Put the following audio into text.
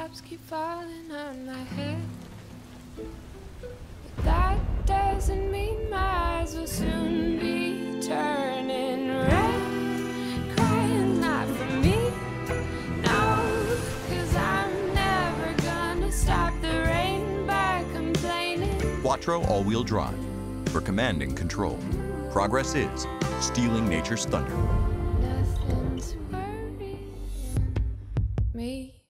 raindrops keep falling on my head. But that doesn't mean my eyes will soon be turning red. Crying's not for me, no, 'cause I'm never gonna stop the rain by complaining. Quattro all-wheel drive for command and control. Progress is stealing nature's thunder.